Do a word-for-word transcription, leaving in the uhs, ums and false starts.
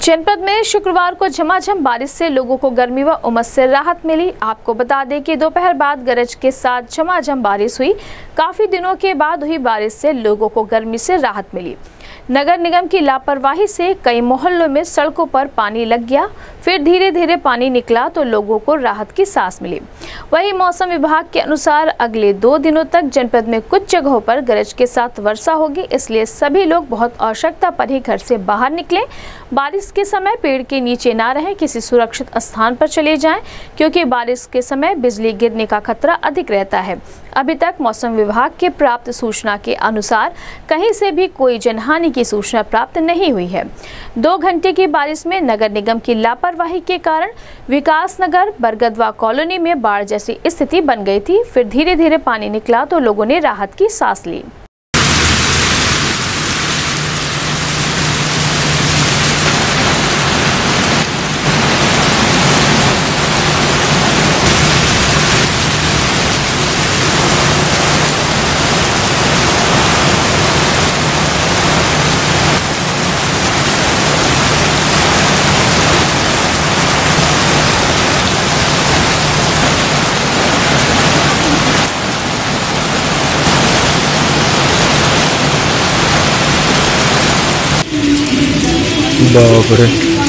जनपद में शुक्रवार को झमाझम बारिश से लोगों को गर्मी व उमस से राहत मिली। आपको बता दें कि दोपहर बाद गरज के साथ झमाझम बारिश हुई। काफी दिनों के बाद हुई बारिश से लोगों को गर्मी से राहत मिली। नगर निगम की लापरवाही से कई मोहल्लों में सड़कों पर पानी लग गया, फिर धीरे धीरे पानी निकला तो लोगों को राहत की सांस मिली। वहीं मौसम विभाग के अनुसार अगले दो दिनों तक जनपद में कुछ जगहों पर गरज के साथ वर्षा होगी, इसलिए सभी लोग बहुत आवश्यकता पर ही घर से बाहर निकलें। बारिश के समय पेड़ के नीचे ना रहें, किसी सुरक्षित स्थान पर चले जाएं, क्योंकि बारिश के समय बिजली गिरने का खतरा अधिक रहता है। अभी तक मौसम विभाग के प्राप्त सूचना के अनुसार कहीं से भी कोई जनहानि की सूचना प्राप्त नहीं हुई है। दो घंटे की बारिश में नगर निगम की लापरवाही के कारण विकास नगर बरगदवा कॉलोनी में बाढ़ जैसी स्थिति बन गई थी। फिर धीरे धीरे पानी निकला तो लोगों ने राहत की सांस ली। बाप रे।